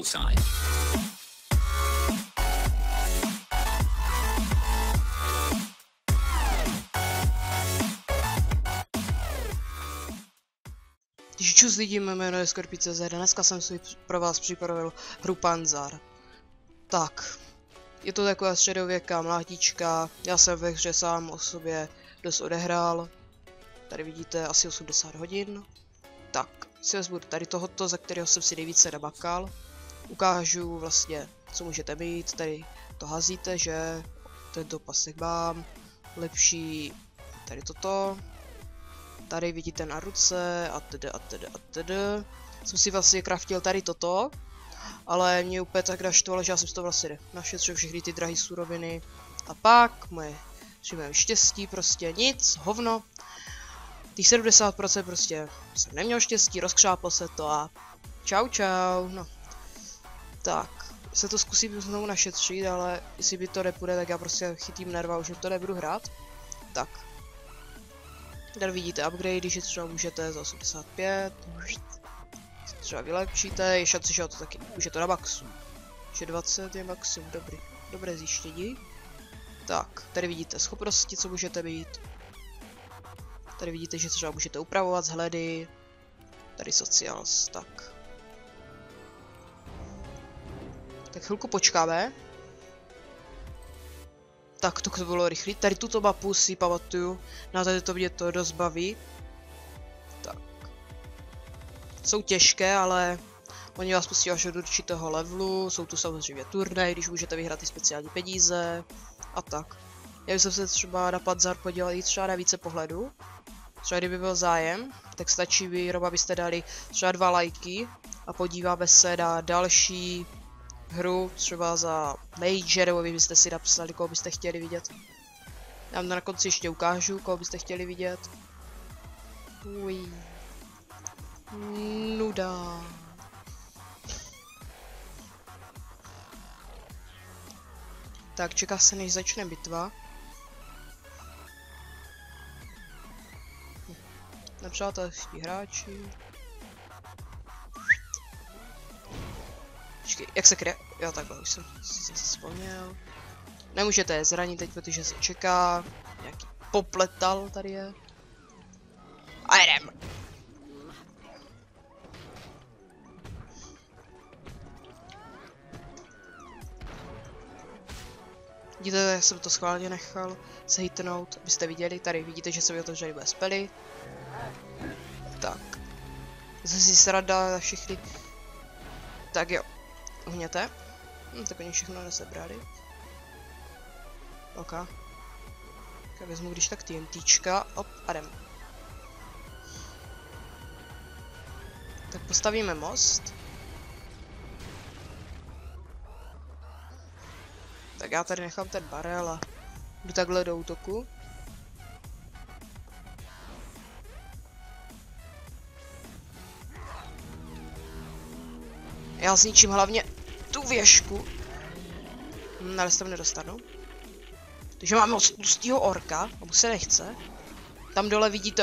outside. Čus lidi, mé jméno je Skorpí.cz, dneska jsem si pro vás připravil hru Panzar. Tak, je to taková středověká mlátička, já jsem ve hře sám o sobě dost odehrál. Tady vidíte asi 80 hodin. Tak, si vezmu tady tohoto, za kterého jsem si nejvíce namakal. Ukážu vlastně, co můžete mít, tady to hazíte, že tento pasek mám, lepší tady toto. Tady vidíte na ruce a tedy. Jsem si vlastně craftil tady toto, ale mě úplně tak naštvalo, že já jsem to vlastně našetřil všechny ty drahé suroviny. A pak při mém štěstí prostě nic, hovno. Těch 70% prostě jsem neměl štěstí, rozkřáplo se to a čau, no. Tak, se to zkusím znovu našetřit, ale jestli by to nepůjde, tak já prostě chytím nerva, už to nebudu hrát. Tak. Tady vidíte upgrade, když je třeba můžete za 85, třeba vylepšíte, je šance, že to taky, už je to na maxu. Že 20 je maximum, dobré zjištění. Tak, tady vidíte schopnosti, co můžete mít. Tady vidíte, že třeba můžete upravovat vzhledy. Tady socials, tak. Tak chvilku počkáme. Tak to bylo rychlý. Tady tuto mapu si pamatuju. Na tady to mě to dost baví. Tak. Jsou těžké, ale oni vás pustí až od určitého levelu. Jsou tu samozřejmě turnaje, když můžete vyhrát i speciální peníze. A tak. Já bych se třeba na Panzar podíval i třeba na více pohledů. Třeba kdyby byl zájem, tak stačí jenom, abyste dali třeba 2 lajky. A podíváme se na další hru, třeba za Major, nebo vy byste si napsali, koho byste chtěli vidět. Já vám na konci ještě ukážu, koho byste chtěli vidět. Uj. Nuda. Tak, čeká se, než začne bitva. Nepřátelští hráči. Počkej, jak se kryje? Jo, takhle, už jsem si vzpomněl. Nemůžete je zranit teď, protože se čeká. Nějaký popletal tady je. A jdem! Vidíte, jak jsem to schválně nechal se hitnout, abyste viděli. Tady vidíte, že se mi otevřeli bez spely. Tak. Zase si sranda na všechny. Tak jo. Uhněte. Tak oni všechno nesebrali. OK. Tak vezmu když tak TNTčka. Op, a jdem. Tak postavíme most. Tak já tady nechám ten barel a jdu takhle do útoku. Já zničím hlavně tu věžku. Ale se tam nedostanu. Takže máme moc tlustýho orka, a mu se nechce. Tam dole vidíte,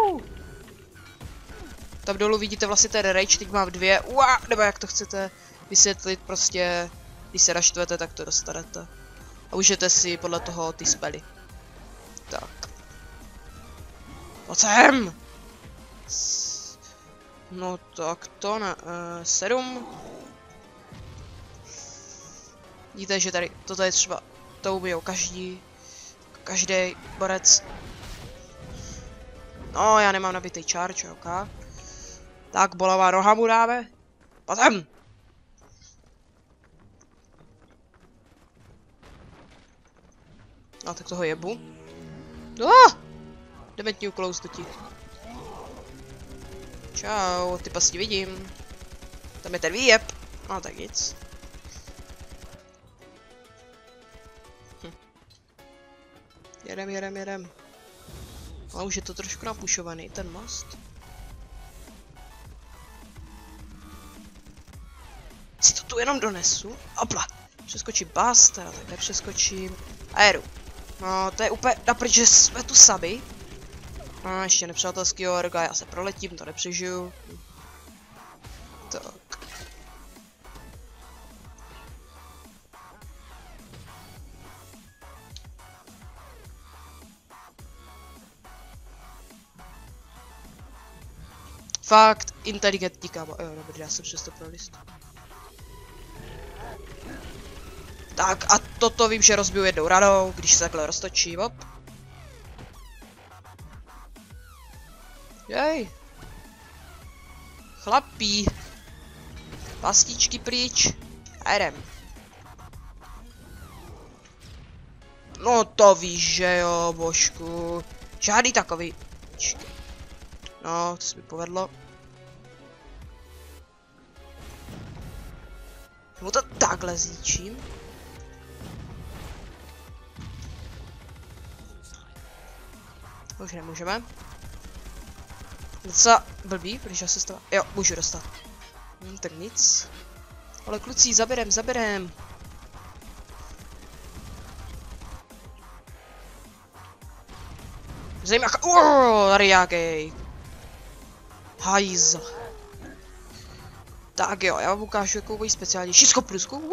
tam dole vidíte vlastně ten rage, teď mám 2, nebo jak to chcete vysvětlit, prostě, když se naštvete, tak to dostanete. A můžete si podle toho ty spely. Tak. Pojď sem! No tak to ne, 7. Vidíte, že tady, toto je třeba, to ubijou každý borec. No, já nemám nabitý charge, ok. Tak, bolavá roha mu dáme. Potom! No, tak toho jebu. Dementní uklouznutí. Čau, ty pasti vidím. Tam je ten výjeb. No, tak nic. Jedem. Ale už je to trošku napušovaný, ten most. Si to tu jenom donesu. Opla. Přeskočím bas, teda tak nepřeskočím. A jedu. No, to je úplně napryč, že jsme tu sami. No, ještě nepřátelský orga, já se proletím, to nepřežiju. Tak. Fakt inteligentní kámo. Jo, dobrý, já jsem přesto pro list. Tak a toto vím, že rozbiju jednou ranou, když se takhle roztočí, hop. Jej. Chlapí. Pastičky pryč. A jdem. No to víš, že jo, božku. Žádný takový. No, to se mi povedlo. Mu to takhle zničím. Už nemůžeme. Docela blbý, když já se stává. Jo, můžu dostat. Tak nic. Ale kluci, zaberem. Zajímavá. Tady nějaký. Hajzl. Tak jo, já vám ukážu jakou speciálnější skoplusku.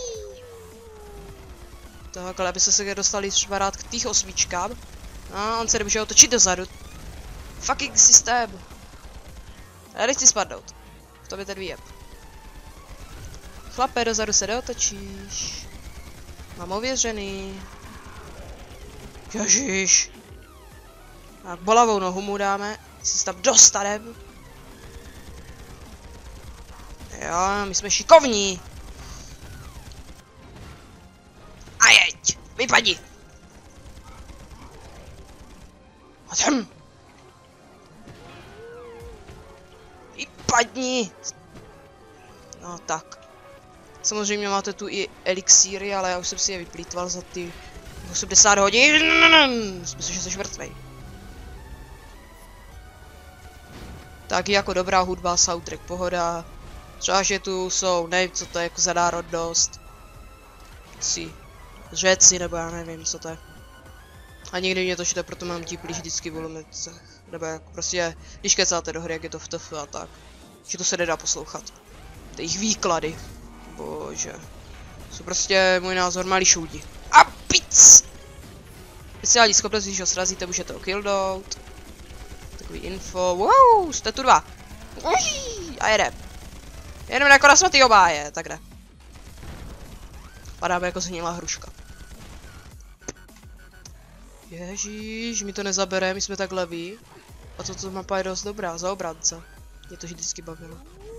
Takhle, aby se dostali třeba rád k tých osmičkám. No, on se nemůže otočit dozadu. Fucking systém. Já nechci spadnout. V tom je ten výjeb. Chlape, dozadu se neotočíš. Mám ověřený. Ježiš. Tak bolavou nohu mu dáme. Si se tam dostanem. Jo, my jsme šikovní. A jeď. Vypadni. A tam. Vypadni. No tak. Samozřejmě máte tu i elixíry, ale já už jsem si je vyplýtval za ty 80 hodin. Myslím, že jsi mrtvej. Tak jako dobrá hudba, soundtrack, pohoda. Třeba, že tu jsou, nevím co to je, jako za národnost. Řeci, nebo já nevím co to je. A nikdy mě to čte, proto mám típlíš vždycky volume. Nebo jako prostě, když kecáte do hry, jak je to v TF a tak. Že to se nedá poslouchat. Ty jejich výklady. Bože. Jsou prostě, můj názor, malý šoudi. A pic! Speciální schopnost, když ho srazíte, můžete ho killnout. Takový info. Wow, jste tu dva. A jedem. Jenom jako na svatý obáje, tak jde. Padáme jako zhnilá hruška. Ježíš, mi to nezabere, my jsme tak leví. A toto mapa je dost dobrá, za obránce. Mě to vždycky bavilo.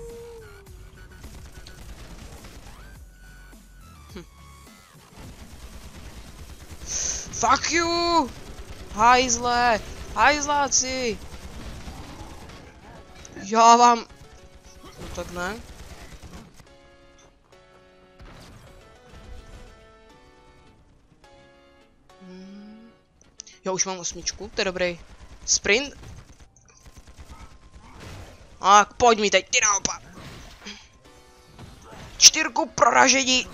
Fuck you! Hajzle! Hajzláci! Já vám... No tak ne. Já už mám 8, to je dobrý. Sprint. A pojď mi teď, ty naopak. 4 proražení.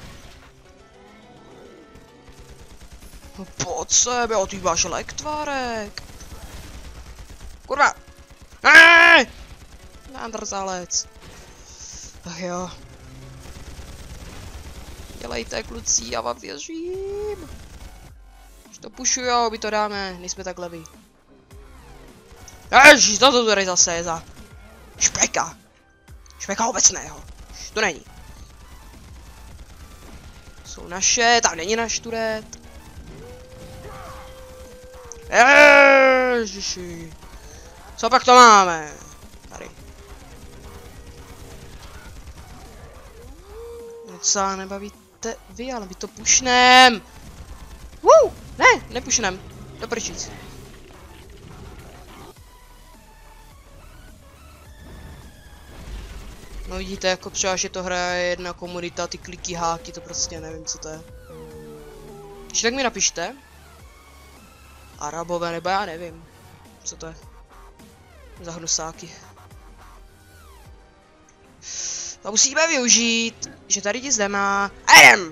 No pojď sebe, o ty máš lektvárek. Kurva. Nádrzalec. Ach jo. Dělejte kluci, já vám věřím. Už to pušujou, my to dáme, nejsme tak leví. Ježiš, co to tady zase je za špeka? Špeka obecného. To není. Jsou naše, tam není náš turet. Ježiši. Co pak to máme? Tady. Docela nebavíte vy, ale my to pušnem. Ne, nepušnem. Do prčic. No vidíte, jako třeba, že to hraje jedna komunita, ty kliky, háky, to prostě nevím, co to je. Když tak mi napište. Arabové, nebo já nevím. Co to je? Za hnusáky. To musíme využít, že tady nic nemá. Jdem!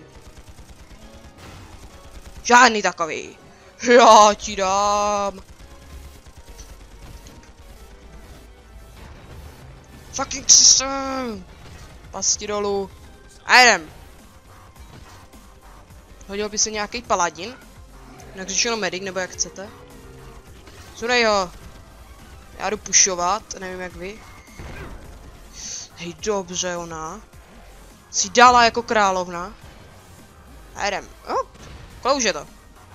Žádný takový. Já ti dám. Fucking systém. Pasti dolů. A jdem. Hodil by se nějaký paladin. Jinak řešeno medic, nebo jak chcete. Zudej ho. Já jdu pušovat, nevím jak vy. Hej, dobře ona. Si dala jako královna. A jdem. Klouže to.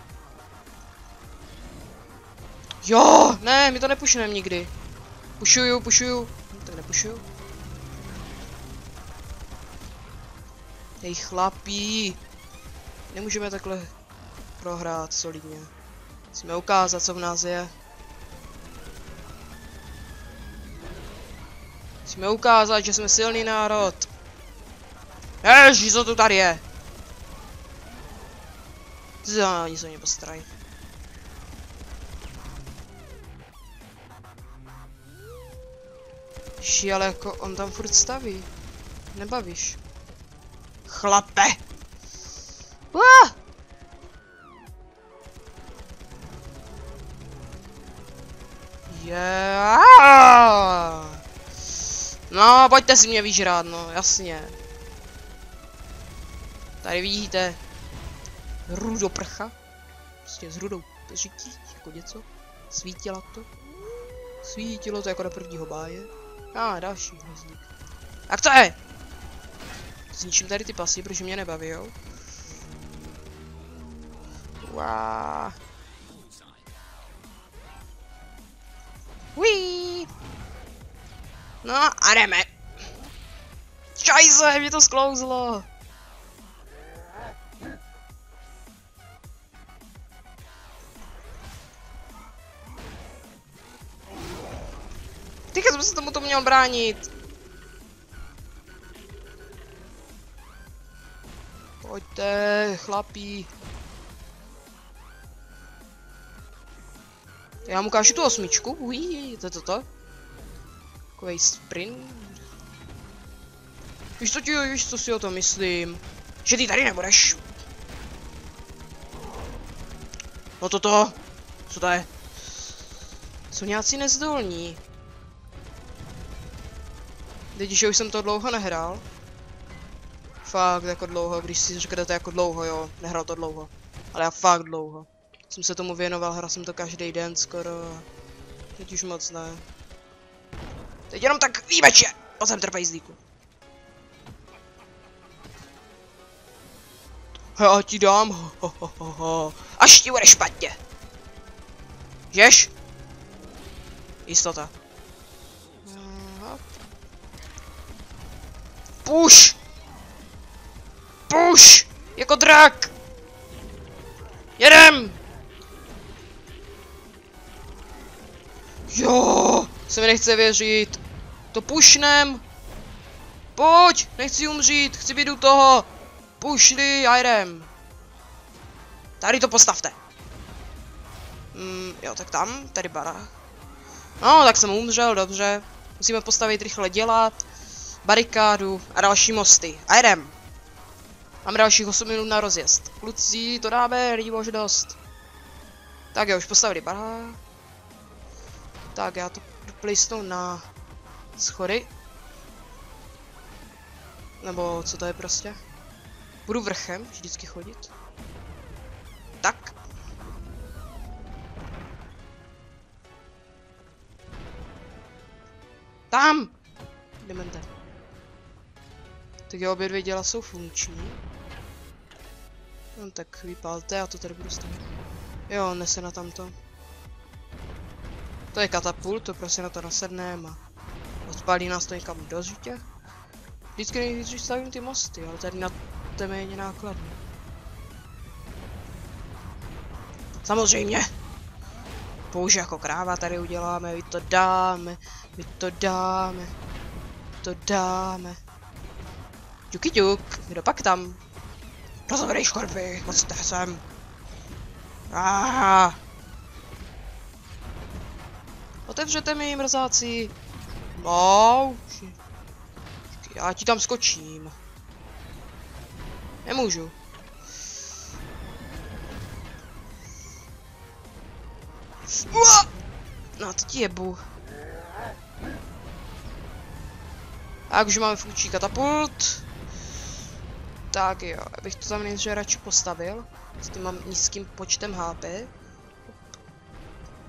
Jo, ne, my to nepušneme nikdy. Pušuju. Tak nepušuju. Hej, chlapí. Nemůžeme takhle prohrát solidně. Musíme ukázat, co v nás je. Musíme ukázat, že jsme silný národ. Ježiš, co tu tady je? Oni se mě postarají. Ježiš, ale jako on tam furt staví. Nebavíš. Chlape! No, pojďte si mě vyžrát, no, jasně. Tady vidíte rudoprcha. Prostě s rudou peřití, jako něco. Svítila to. Svítilo to jako na prvního báje. Další hvězdík. Tak co je? Zničím tady ty pasy, protože mě nebaví, jo? Uáááá. Uííí. No a jdeme. Šajse, mě to sklouzlo. Teďka jsem se tomuto měl bránit. Pojďte, chlapí. Já mu ukážu tu 8. Ují, to je toto. Takovej sprint. Víš, co si o tom myslím? Že ty tady nebudeš. No toto. Co to je? Jsou nějací nezdolní. Teď, že už jsem to dlouho nehrál. Fakt jako dlouho, když si řeknete jako dlouho, jo. Nehrál to dlouho. Ale já fakt dlouho. Jsem se tomu věnoval, hrál jsem to každý den skoro. Teď už moc ne. Teď jenom tak výjmeče! Pojď sem trpejzlíku. Já ti dám, až ti bude špatně. Žeš? Jistota. Push! Push! Jako drak! Jedem! Jo! Se mi nechce věřit. To pušnem! Pojď! Nechci umřít, chci být u toho! Pušli, já jdem! Tady to postavte! Jo, tak tam, tady barák. No, tak jsem umřel, dobře. Musíme postavit rychle děla, barikádu a další mosty. A jdem! Mám dalších 8 minut na rozjezd. Kluci, to dáme, lidí už dost. Tak jo, už postavili barák. Tak, já to plísnu na schody. Nebo co to je prostě? Budu vrchem vždycky chodit. Tak. Tam! Demente. Tak jo, obě dvě děla jsou funkční. No tak vypálte, já to tady budu stavit. Jo, nese na tamto. To je katapult, to prostě na to nasedneme a odpálí nás to někam do žitě. Vždycky nejdřív stavím ty mosty, ale tady na to je méně nákladné. Samozřejmě! Pouze jako kráva tady uděláme, my to dáme, my to dáme, my to dáme. Ťuky ťuk, kdo pak tam? Rozoverej škorpy, pojďte sem. Otevřete mi, mrzáci. No, já ti tam skočím. Nemůžu. No, teď jebu. Tak už máme funkční katapult. Tak jo, abych to tam nejdříve radši postavil. S tím mám nízkým počtem HP.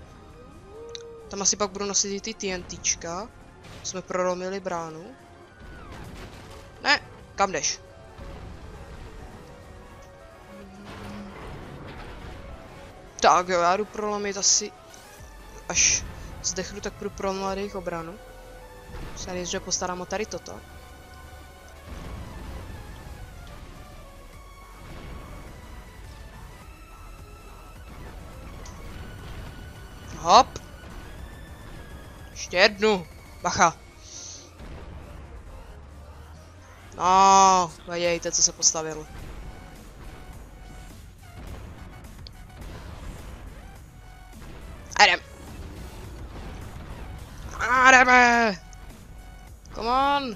Tam asi pak budu nosit i ty TNTčka. Jsme prolomili bránu. Ne, kam jdeš? Tak jo, já jdu prolomit asi, až zdechnu, tak budu prolomit jejich obranu. Se nejdříve postarám o tady toto. Hop. Ještě jednu. Bacha. No, vědějte, co se postavil. A jdem. A jdeme. Come on.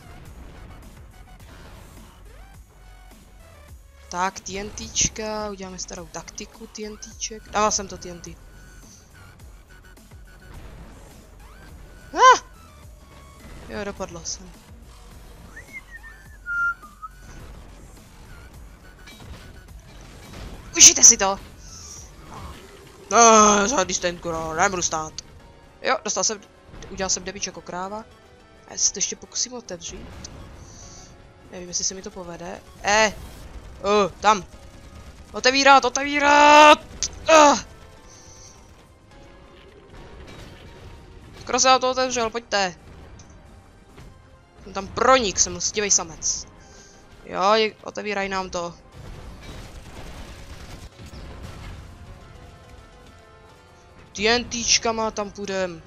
Tak, TNTčka, uděláme starou taktiku TNTček. Dával jsem to TNT. Jo, dopadla jsem. Užijte si to! No, žádný stenko, nebudu stát. Jo, dostal jsem, udělal jsem debič jako kráva. A já si to ještě pokusím otevřít. Nevím, jestli se mi to povede. Tam! Otevírat, otevírat! Skoro se já to otevřel, pojďte. Jsem tam pronik, jsem lstivý samec. Jo, otevíraj nám to. TNTčkama tam půjdem.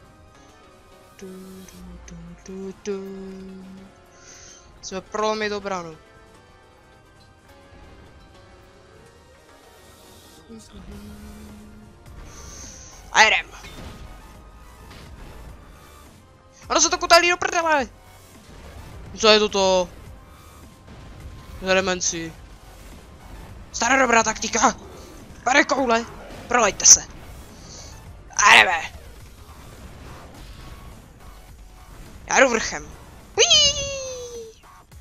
Jsme prolomit obranu. A jedem. Ono se to kutalí do prdele. Co je toto? Elemenci. Stará dobrá taktika. Pade koule. Prolejte se. A jdeme. Já jdu vrchem. Uiii.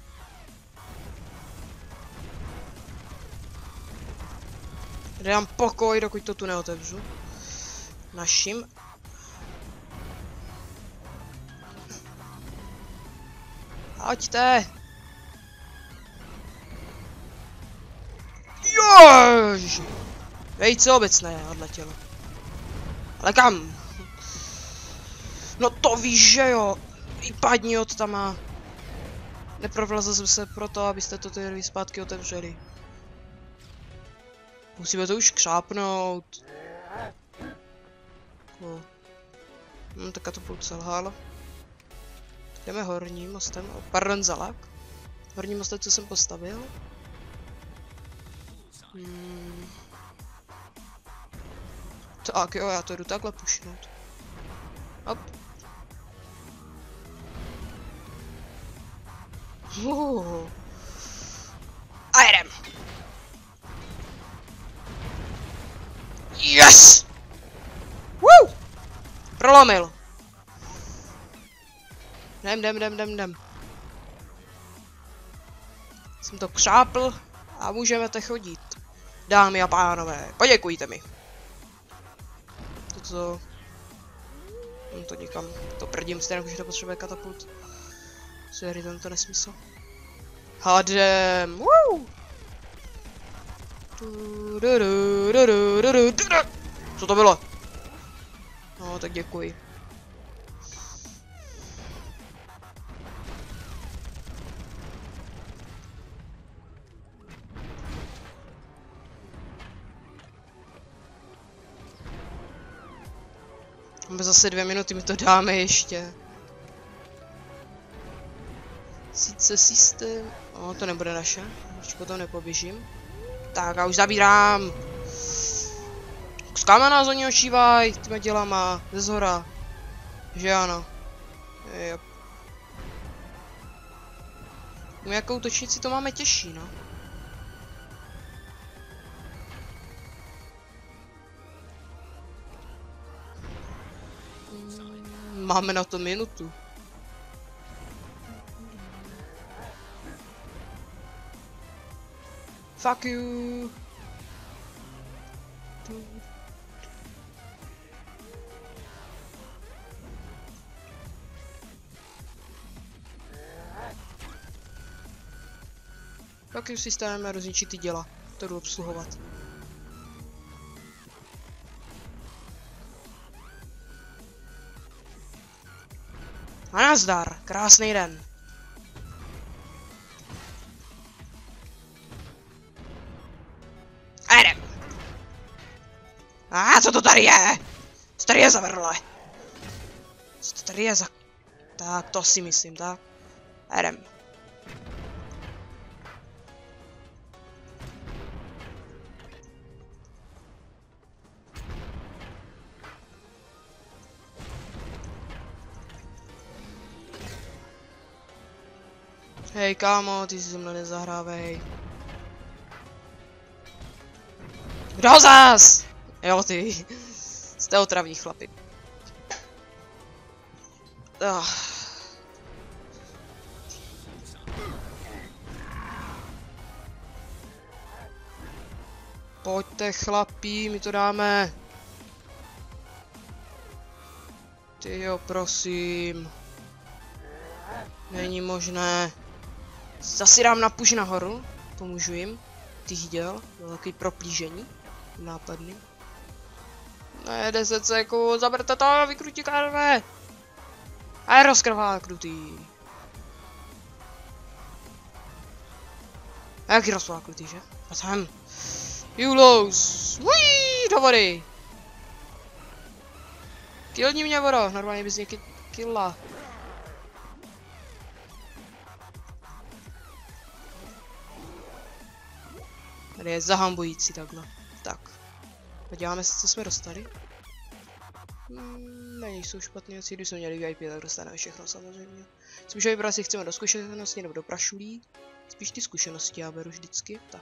Dám pokoj, dokud to tu neotevřu. Našim. Hoďte. Jož. Vejce obecné odletělo. Ale kam? No to víš, že jo. Vypadni od tama. Neprovlazl jsem se proto, abyste to ty zpátky otevřeli. Musíme to už křápnout. Tak to půl selhal. Jdeme horním mostem. Pardon, zalak. Horním mostem, co jsem postavil. Tak jo, já to jdu takhle pušnout. Hop. A jedem. Yes! Woo! Prolomil. Jdem. Jsem to křápl a můžeme te chodit. Dámy a pánové, poděkujte mi. To někam, to prdím stejně, že to potřebuje katapult. Sorry, tento nesmysl. Hadem! Woo! Co to bylo? No, tak děkuji. Máme zase 2 minuty, my to dáme ještě. Sice systém... No, to nebude naše. Už potom nepoběžím. Tak, já už zabírám. Z kamena za ní očívaj, těma dělama, ze zhora. Že ano. Jop. No, jako útočníci to máme těžší, no. Máme na to minutu. Fuck you. Jakým systémem rozničit ty děla, to jdu obsluhovat. A nazdar, krásný den. A jdem. Co to tady je? Co tady je za vrle? Co to tady je za... Tak, to si myslím, tak. A jdem. Hej kámo, ty si se mnou nezahrávej. Kdo zas? Jo ty. Jste otravní chlapi. Pojďte chlapí, my to dáme. Ty jo, prosím. Není možné. Zase dám na push nahoru. Pomůžu jim. Ty viděl? Byl takový proplížení. Nápadný. Ne, 10 sekund, zaberte to, vykrutí karve. A je rozkrváklutý. A jaký rozkrváklutý, že? A tam. Julos. Uiii, do vody. Killni mě, voro, normálně bys mě killa. Tady je zahambující takhle. Tak. Podíváme se, co jsme dostali. Nejsou špatné věci, když jsme měli VIP, tak dostaneme všechno samozřejmě. Spíš vybrat si chceme do zkušenosti nebo do prašulí. Spíš ty zkušenosti já beru vždycky, tak.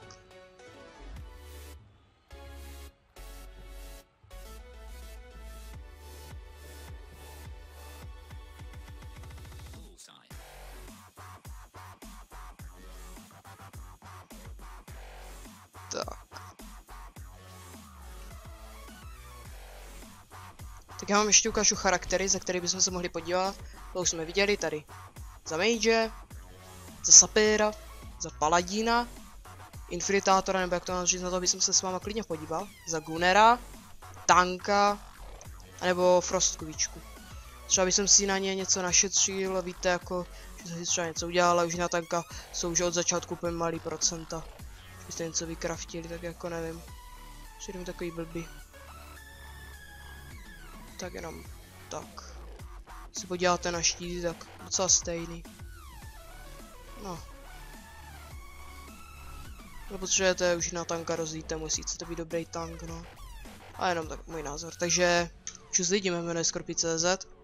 Tak já vám ještě ukážu charaktery, za který bychom se mohli podívat. To už jsme viděli tady. Za Mage, za Sapira, za Paladína, Infiltrátora, nebo jak to mám říct, na to bychom se s váma klidně podíval. Za Gunnera, Tanka, anebo Frostkovičku. Třeba bych si na ně něco našetřil, víte, jako, že jsem si třeba něco udělal, ale už na Tanka jsou už od začátku úplně malý procenta. Když byste něco vykraftili, tak jako nevím. Přijdu takový blbý. Tak jenom tak. Když se podíváte na štít, tak docela stejný. No. No potřebujete už na tanka rozjít, musí chcete být dobrý tank, no. A jenom tak můj názor. Takže čus lidi, jmenuje Skorpi.cz.